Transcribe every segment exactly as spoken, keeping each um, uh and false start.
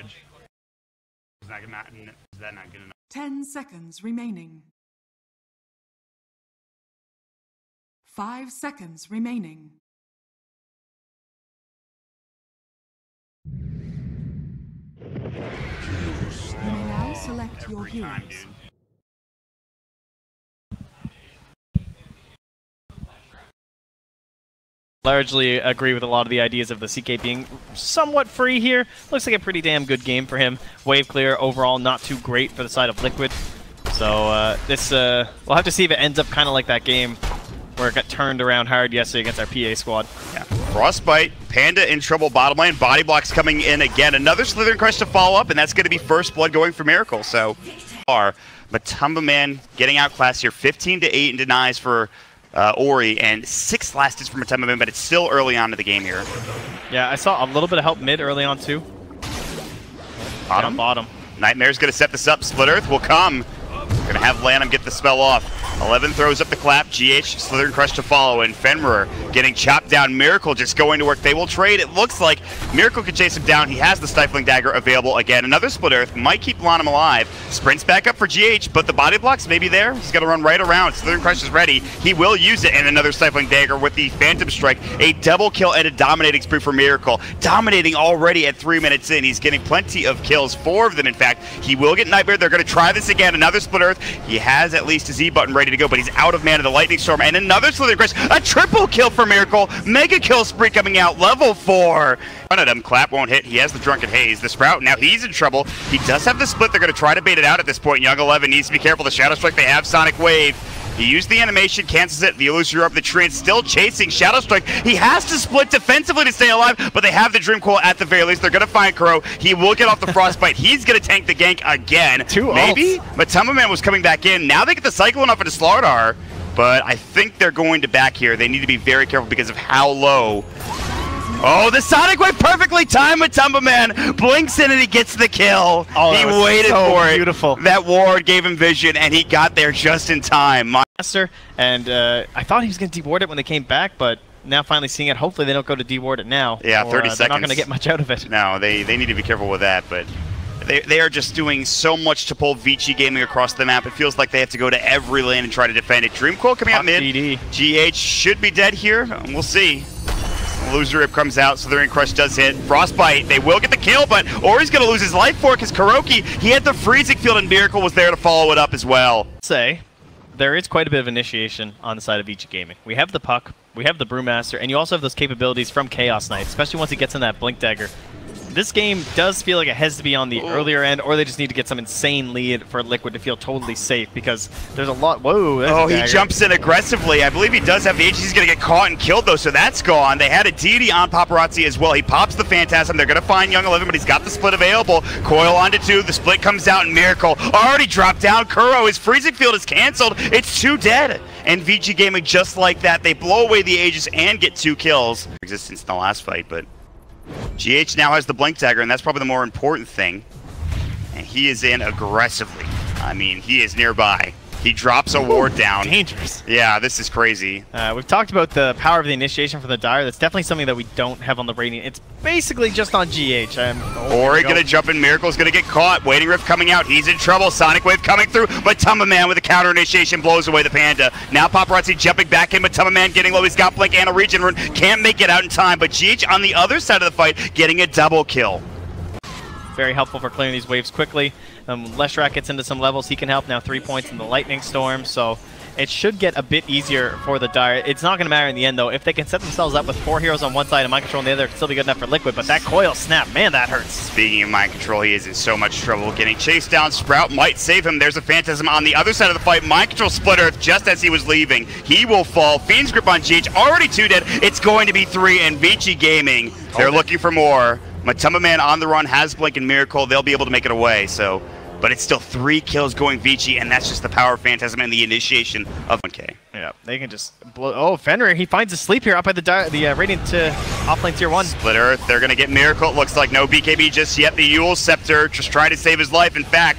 Is that not, is that not good enough? Ten seconds remaining. Five seconds remaining. You may now select your Every time, heroes. dude. Largely agree with a lot of the ideas of the C K being somewhat free here. Looks like a pretty damn good game for him. Wave clear overall not too great for the side of Liquid. So uh, this, uh, we'll have to see if it ends up kind of like that game where it got turned around hard yesterday against our P A squad. Yeah. Frostbite, Panda in trouble bottom lane, Body Blocks coming in again. Another Slithering Crush to follow up, and that's going to be first blood going for Miracle. So far, Matumbaman getting outclassed here, fifteen to eight in denies for uh, Ori, and six last hits for Matumbaman, but it's still early on in the game here. Yeah, I saw a little bit of help mid early on too. Bottom. Down bottom. Nightmare's going to set this up. Split Earth will come. Going to have Lanham get the spell off. eleven throws up the clap. G H, Slithering Crush to follow, and Fenrir getting chopped down. Miracle just going to work. They will trade. It looks like Miracle can chase him down. He has the Stifling Dagger available again. Another Split Earth might keep Lanham alive. Sprints back up for G H, but the Body Blocks may be there. He's going to run right around. Slithering Crush is ready. He will use it, and another Stifling Dagger with the Phantom Strike. A double kill and a dominating spree for Miracle. Dominating already at three minutes in. He's getting plenty of kills. Four of them, in fact. He will get Nightmare. They're going to try this again. Another Split Earth. He has at least his E button ready to go, but he's out of mana. The Lightning Storm and another Slithering Crush. A triple kill for Miracle. Mega kill spree coming out. Level four. One of them. Clap won't hit. He has the Drunken Haze. The Sprout, now he's in trouble. He does have the split. They're going to try to bait it out at this point. Young eleven needs to be careful. The Shadow Strike, they have Sonic Wave. He used the animation, cancels it. The Illusory Orb, the tree, and still chasing Shadow Strike. He has to split defensively to stay alive, but they have the Dream Coil at the very least. They're going to find Crow. He will get off the Frostbite. He's going to tank the gank again. Two Maybe? Matumbaman was coming back in. Now they get the Cyclone off into Slardar, but I think they're going to back here. They need to be very careful because of how low. Oh, the Sonic Wave perfectly timed. Matumbaman blinks in and he gets the kill. Oh, he waited so for it. Beautiful. That ward gave him vision, and he got there just in time. My And uh, I thought he was going to deward it when they came back, but now finally seeing it, hopefully they don't go to deward it now. Yeah, or, thirty uh, seconds. They're not going to get much out of it. No, they, they need to be careful with that, but they, they are just doing so much to pull Vici Gaming across the map. It feels like they have to go to every lane and try to defend it. Dream Coil coming out mid. G D. G H should be dead here. We'll see. Loser Rip comes out, Slithering Crush does hit. Frostbite, they will get the kill, but Ori's going to lose his life for it because Kuroki, he had the Freezing Field and Miracle was there to follow it up as well. Say, there is quite a bit of initiation on the side of Vici Gaming. We have the Puck, we have the Brewmaster, and you also have those capabilities from Chaos Knight, especially once he gets in that Blink Dagger. This game does feel like it has to be on the Ooh. earlier end, or they just need to get some insane lead for Liquid to feel totally safe, because there's a lot. Whoa! there's Oh, a he dagger. jumps in aggressively. I believe he does have the H. He's going to get caught and killed, though, so that's gone. They had a Deity on Paparazzi as well. He pops the Phantasm. They're going to find Young eleven, but he's got the split available. Coil onto two. The split comes out, and Miracle already dropped down. Kuro, his Freezing Field is canceled. It's two dead. And Vici Gaming, just like that, they blow away the Aegis and get two kills. Existence in the last fight, but G H now has the Blink Dagger, and that's probably the more important thing. And he is in aggressively. I mean, he is nearby. He drops a ward down. Dangerous. Yeah, this is crazy. Uh, we've talked about the power of the initiation for the Dire. That's definitely something that we don't have on the Radiant. It's basically just on G H. Um, oh, Ori go. gonna jump in. Miracle's gonna get caught. Waiting Rift coming out. He's in trouble. Sonic Wave coming through. Matumbaman with a counter initiation blows away the Panda. Now Paparazzi jumping back in. Matumbaman getting low. He's got Blink and a regen rune. Can't make it out in time. But G H on the other side of the fight getting a double kill. Very helpful for clearing these waves quickly. Um, Leshrac gets into some levels. He can help now. Three points in the Lightning Storm. So it should get a bit easier for the Dire. It's not going to matter in the end, though. If they can set themselves up with four heroes on one side and Mind Control on the other, it'll still be good enough for Liquid. But that Coil snap, man, that hurts. Speaking of Mind Control, he is in so much trouble. Getting chased down. Sprout might save him. There's a Phantasm on the other side of the fight. Mind Control split Earth just as he was leaving. He will fall. Fiend's Grip on G H. Already two dead. It's going to be three. And Vici Gaming, they're Okay. looking for more. Matumbaman on the run has Blink and Miracle. They'll be able to make it away. So, but it's still three kills going Vici, and that's just the power of Phantasm and the initiation of one K. Yeah, they can just blow. Oh, Fenrir, he finds a sleep here up at the di the uh, Radiant to offlane tier one. Split Earth, they're going to get Miracle. It looks like no B K B just yet. The Yule Scepter just trying to save his life. In fact,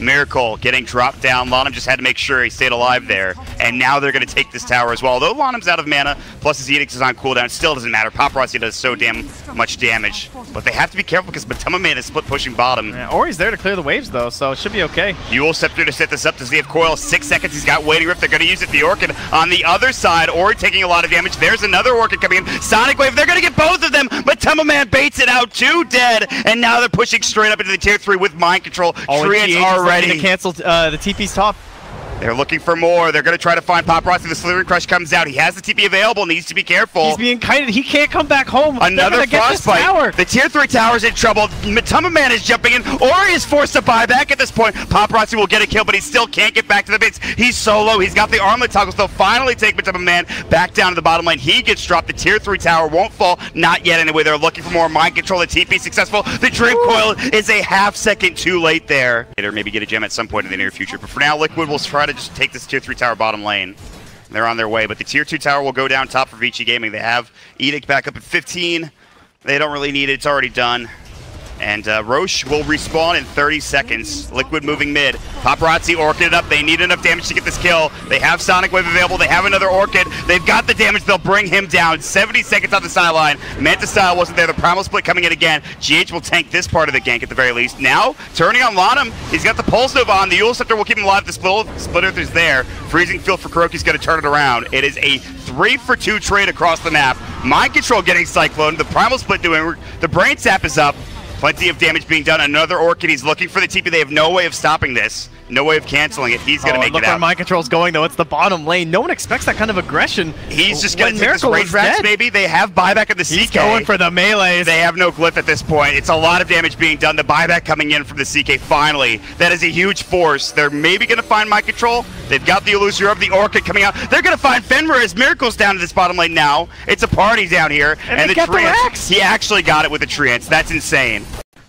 Miracle getting dropped down. Lanham just had to make sure he stayed alive there. And now they're going to take this tower as well. Although Lanham's out of mana, plus his Edict is on cooldown, it still doesn't matter. Paparazzi does so damn much damage. But they have to be careful because Matama Man is split pushing bottom. Yeah, Ori's there to clear the waves, though, so it should be okay. Eul Scepter to set this up. Does he have Coil? Six seconds. He's got Waiting Rift. They're going to use it. The Orchid on the other side. Ori taking a lot of damage. There's another Orchid coming in. Sonic Wave. They're going to get both of them. Matama Man baits it out. Two dead. And now they're pushing straight up into the tier three with Mind Control. Oh, Treants are ready to cancel uh, the T P's top. They're looking for more. They're going to try to find Paparazzi. The Slithering Crush comes out. He has the T P available. Needs to be careful. He's being kited. He can't come back home. Another Frostbite. The tier three tower's in trouble. Matama Man is jumping in. Ori is forced to buy back at this point. Paparazzi will get a kill, but he still can't get back to the base. He's solo. He's got the armlet toggles. They'll finally take Matama Man back down to the bottom lane. He gets dropped. The tier three tower won't fall. Not yet anyway. They're looking for more Mind Control. The T P successful. The Dream Ooh. Coil is a half second too late there. Or maybe get a gem at some point in the near future. But for now, Liquid will try to just take this tier three tower bottom lane. They're on their way, but the tier two tower will go down top for Vici Gaming. They have Edict back up at fifteen. They don't really need it. It's already done. And uh, Roche will respawn in thirty seconds. Liquid moving mid. Paparazzi Orchid it up. They need enough damage to get this kill. They have Sonic Wave available. They have another Orchid. They've got the damage. They'll bring him down. seventy seconds on the sideline. Manta Style wasn't there. The Primal Split coming in again. G H will tank this part of the gank at the very least. Now, turning on Lanham. He's got the Pulse Nova on. The Eul Scepter will keep him alive. The Split, Split Earth is there. Freezing Field for Kuroki's going to turn it around. It is a three for two trade across the map. Mind Control getting Cyclone. The Primal Split doing. The Brain Sap is up. Plenty of damage being done. Another Orchid. He's looking for the T P. They have no way of stopping this. No way of canceling it. He's going to oh, make look it out. Where Mind Control's going, though. It's the bottom lane. No one expects that kind of aggression. He's just going to take this range racks, maybe. They have buyback at the C K. He's going for the melees. They have no glyph at this point. It's a lot of damage being done. The buyback coming in from the C K finally. That is a huge force. They're maybe going to find Mind Control. They've got the Illusory Orb, the Orchid coming out. They're going to find Fenrir as Miracle's down to this bottom lane now. It's a party down here. And, and they the got the racks. He actually got it with the Treants. That's insane.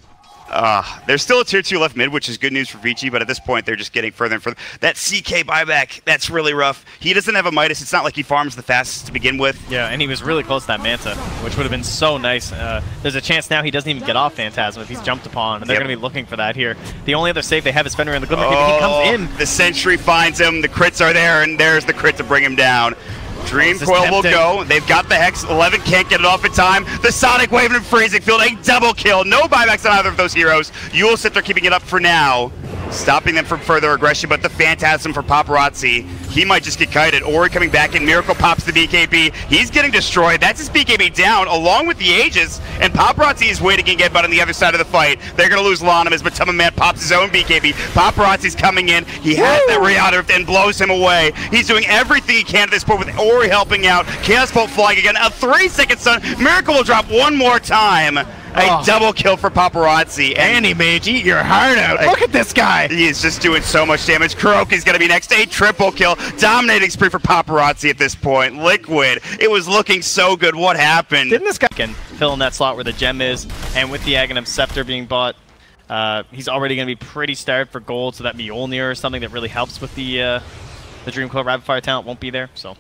Uh, there's still a tier two left mid, which is good news for Vici, but at this point they're just getting further and further. That C K buyback, that's really rough. He doesn't have a Midas. It's not like he farms the fastest to begin with. Yeah, and he was really close to that Manta, which would have been so nice. Uh, there's a chance now he doesn't even get off Phantasm if he's jumped upon, and they're yep. going to be looking for that here. The only other save they have is Fenrir and the Glimmer Cave. Oh, He comes in. The Sentry finds him. The crits are there, and there's the crit to bring him down. Dream oh, Coil will go. They've got the Hex. eleven can't get it off in time. The Sonic Wave and Freezing Field. A double kill. No buybacks on either of those heroes. Eul Scepter keeping it up for now, stopping them from further aggression, but the Phantasm for Paparazzi, he might just get kited. Ori coming back in. Miracle pops the B K B. He's getting destroyed. That's his B K B down, along with the Aegis, and Paparazzi is waiting again, but on the other side of the fight, they're going to lose Lanham as Matama Man pops his own B K B. Paparazzi's coming in. He has that Rihanna and blows him away. He's doing everything he can at this point with Ori helping out. Chaos Bolt flying again. A three-second stun. Miracle will drop one more time. A oh. double kill for Paparazzi. And Anti-Mage, eat your heart out. Look at this guy. He is just doing so much damage. Kuroki's going to be next. A triple kill. Dominating spree for Paparazzi at this point. Liquid. It was looking so good. What happened? Didn't this guy can fill in that slot where the gem is, and with the Aghanim Scepter being bought, uh, he's already going to be pretty starved for gold, so that Mjolnir or something that really helps with the uh, the Dream Coil Rapid Fire talent won't be there. So,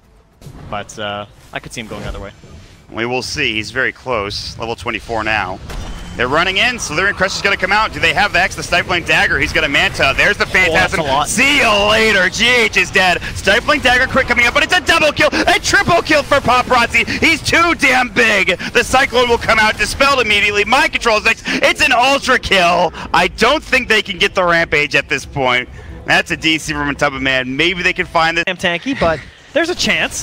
But uh, I could see him going the other way. We will see. He's very close. Level twenty-four now. They're running in. Slithering Crush is going to come out. Do they have the X? The Stifling Dagger. He's got a Manta. There's the Phantasm. Oh, see you later. G H is dead. Stifling Dagger crit coming up, but it's a double kill. A triple kill for Paparazzi. He's too damn big. The Cyclone will come out, dispelled immediately. Mind Control is next. It's an ultra kill. I don't think they can get the Rampage at this point. That's a D C from Matama Man. Maybe they can find this. Damn tanky, but there's a chance.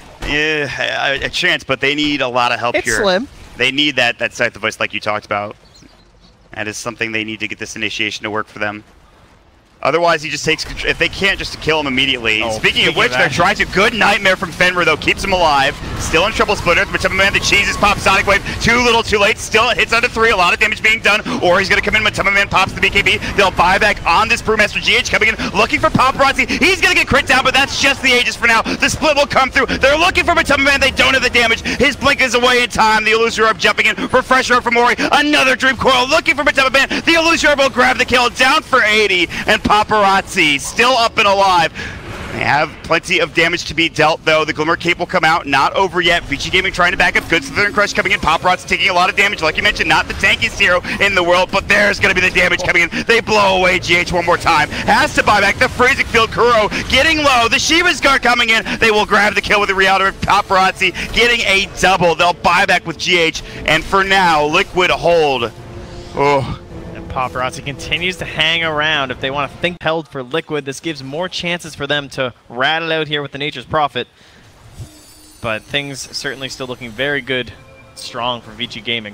Yeah, a, a chance, but they need a lot of help it's here. It's slim. They need that, that Scythe of Voice like you talked about. That is something they need to get this initiation to work for them. Otherwise, he just takes control. If they can't just kill him immediately. Oh, speaking, speaking of which, of they're trying to. Good Nightmare from Fenrir, though, keeps him alive. Still in trouble, Split Earth. Matama Man, the cheeses pop Sonic Wave. Too little, too late. Still hits under three. A lot of damage being done. Or he's going to come in. Matama Man pops the B K B. They'll buy back on this Brewmaster. G H coming in, looking for Paparazzi. He's going to get crit down, but that's just the Aegis for now. The split will come through. They're looking for Matama Man. They don't have the damage. His blink is away in time. The Illusory Orb jumping in. Refresher Orb from Ori. Another Dream Coil looking for Matama Man. The Illusory Orb will grab the kill. Down for eighty. And Paparazzi still up and alive. They have plenty of damage to be dealt, though. The Glimmer Cape will come out. Not over yet. Vici Gaming trying to back up. Good Slithering Crush coming in. Pop Rot's taking a lot of damage. Like you mentioned, not the tankiest hero in the world, but there's going to be the damage coming in. They blow away G H one more time. Has to buy back the Freezing Field. Kuro getting low. The Shiva's Guard coming in. They will grab the kill with the Reality. Paparazzi getting a double. They'll buy back with G H. And for now, Liquid hold. Oh. Paparazzi continues to hang around. If they want to think held for Liquid, this gives more chances for them to rat it out here with the Nature's Prophet. But things certainly still looking very good, strong for Vici Gaming.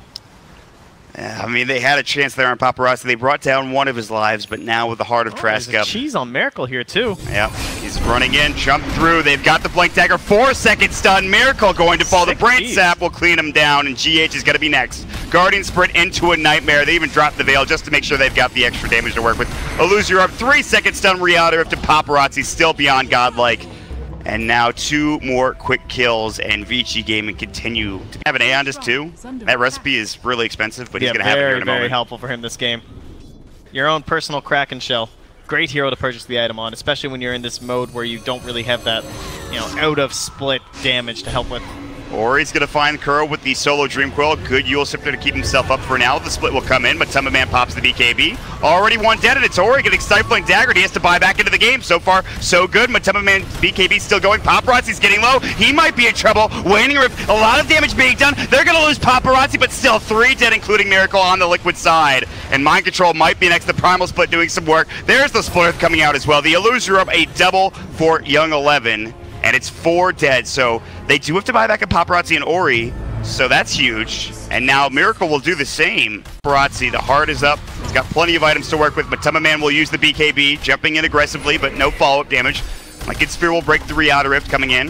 Yeah, I mean, they had a chance there on Paparazzi. They brought down one of his lives, but now with the Heart of Oh, Trask there's up. a cheese on Miracle here, too. Yeah, he's running in, jump through. They've got the Blink Dagger. Four second stun. Miracle going to fall. Sick the Brain cheese. Sap will clean him down, and G H is going to be next. Guardian Sprint into a Nightmare. They even dropped the Veil just to make sure they've got the extra damage to work with. Illusory up. Three second stun. Reality Rift to Paparazzi. Still beyond godlike. And now two more quick kills, and Vici Gaming continue to have an Aeondis too. That recipe is really expensive, but Yeah, he's going to have it here very, in a very moment. helpful for him this game. Your own personal Kraken Shell. Great hero to purchase the item on, especially when you're in this mode where you don't really have that, you know, out of split damage to help with. Or he's going to find Kuro with the solo Dream Quill. Good Yule Scepter to keep himself up for now. The split will come in, but Tumba Man pops the B K B. Already one dead, and it's Ori getting Stifling Dagger. He has to buy back into the game. So far, so good. Matumba Man B K B still going. Paparazzi's getting low. He might be in trouble. Waning Rift, a lot of damage being done. They're going to lose Paparazzi, but still three dead, including Miracle on the Liquid side. And Mind Control might be next. The Primal Split doing some work. There's the Split Earth coming out as well. The Illusory up, a double for Young eleven. And it's four dead, so they do have to buy back a Paparazzi and Ori, so that's huge. And now Miracle will do the same. Paparazzi, the heart is up. He's got plenty of items to work with. Matumba Man will use the B K B, jumping in aggressively, but no follow-up damage. Like Sphere will break the Reality Rift coming in.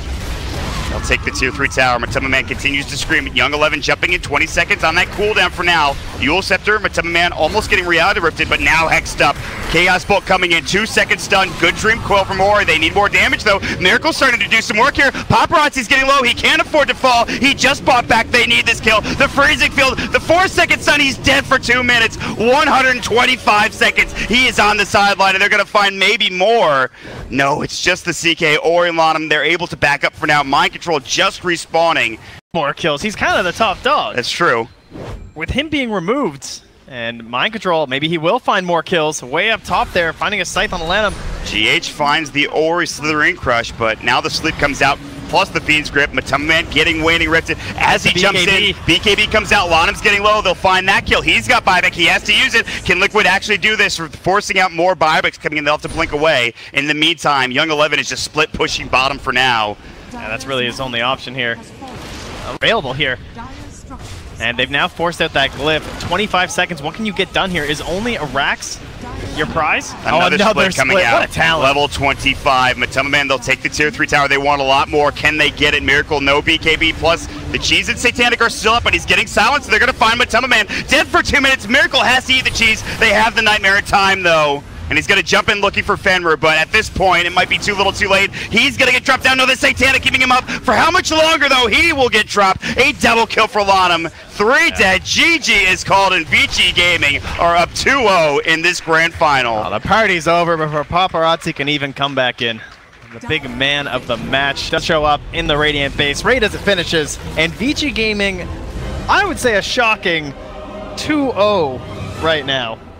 They'll take the tier three tower. Matumba Man continues to scream. Young eleven jumping in twenty seconds on that cooldown for now. Yule Scepter, Matumba Man almost getting Reality Rifted, but now hexed up. Chaos Bolt coming in, two seconds stun. Good Dream Quill from Ori. They need more damage though. Miracle's starting to do some work here. Paparazzi's getting low. He can't afford to fall. He just bought back. They need this kill. The Freezing Field, the four second stun. He's dead for two minutes. one hundred twenty-five seconds. He is on the sideline, and they're going to find maybe more. No, it's just the C K. Ori and Lanham, they're able to back up for now. Mind Control just respawning. More kills. He's kind of the top dog. That's true. With him being removed and Mind Control, maybe he will find more kills. Way up top there, finding a Scythe on the Lanham. G H finds the Ori Slithering Crush, but now the sleep comes out, plus the Fiend's Grip. Matumba Man getting Waning Rifted as he B K B. jumps in. B K B comes out, Lanham's getting low. They'll find that kill. He's got buyback. He has to use it. Can Liquid actually do this? Forcing out more buybacks coming in. They'll have to blink away. In the meantime, Young eleven is just split pushing bottom for now. Yeah, that's really his only option here. Available here. And they've now forced out that glyph. twenty-five seconds. What can you get done here? Is only a Rax your prize? Another, oh, another split coming split. out. What a talent. Level twenty-five. Matumba Man, they'll take the tier three tower. They want a lot more. Can they get it? Miracle, no B K B. Plus, the cheese and Satanic are still up, but he's getting silenced. They're going to find Matumba Man. Dead for two minutes. Miracle has to eat the cheese. They have the Nightmare in time, though. And he's going to jump in looking for Fenrir, but at this point, it might be too little too late. He's going to get dropped down. No, the Satanic keeping him up. For how much longer, though? He will get dropped. A double kill for Lanham. Three yeah. dead. G G is called, and Vici Gaming are up two oh in this grand final. Oh, the party's over before Paparazzi can even come back in. The big man of the match does show up in the Radiant base right as it finishes, and Vici Gaming, I would say a shocking two oh right now.